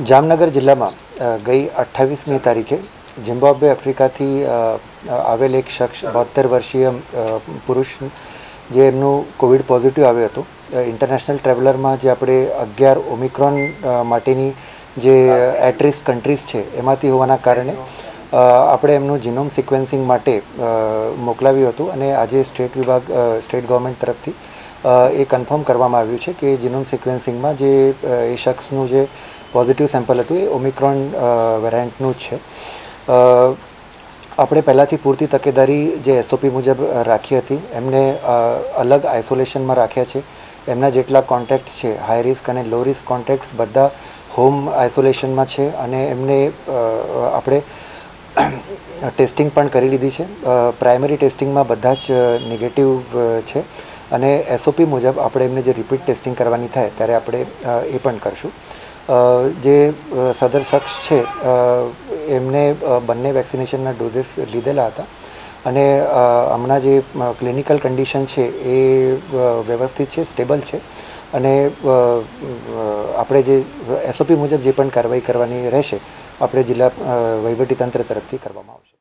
જામનગર જિલ્લામાં ગઈ 28મી તારીખે ઝિમ્બાબ્વે આફ્રિકાથી આવેલ એક શખ્સ 72 વર્ષીય પુરુષ જે એમનું કોવિડ પોઝિટિવ આવ્યો હતો. ઇન્ટરનેશનલ ટ્રાવેલરમાં જે આપણે 11 ઓમિક્રોન માટેની જે એટ રિસ્ક કન્ટ્રીઝ છે એમાંથી હોવાના કારણે આપણે એમનું જીનોમ સિક્વન્સિંગ માટે મોકલાવ્યું હતું અને આજે સ્ટેટ ગવર્મેન્ટ તરફથી એ કન્ફર્મ કરવામાં આવ્યું છે કે જીનોમ સિક્વન્સિંગમાં જે એ શખ્સનું જે પોઝિટિવ સેમ્પલ હતું એ ઓમિક્રોન વેરિયન્ટનું જ છે. આપણે પહેલાંથી પૂરતી તકેદારી જે એસઓપી મુજબ રાખી હતી. એમને અલગ આઇસોલેશનમાં રાખ્યા છે. એમના જેટલા કોન્ટેક્ટ્સ છે હાઈ રિસ્ક અને લો રિસ્ક કોન્ટેક્ટ્સ બધા હોમ આઇસોલેશનમાં છે અને એમને આપણે ટેસ્ટિંગ પણ કરી લીધી છે. પ્રાઇમરી ટેસ્ટિંગમાં બધા જ નેગેટિવ છે અને એસઓપી મુજબ આપણે એમને જે રિપીટ ટેસ્ટિંગ કરવાની થાય ત્યારે આપણે એ પણ કરશું. જે સદર શખ્સ છે એમને બંને વેક્સિનેશનના ડોઝેસ લીધેલા હતા અને હમણાં જે ક્લિનિકલ કન્ડિશન છે એ વ્યવસ્થિત છે, સ્ટેબલ છે અને આપણે જે એસઓપી મુજબ જે પણ કાર્યવાહી કરવાની રહેશે આપણે જિલ્લા વહીવટીતંત્ર તરફથી કરવામાં આવશે.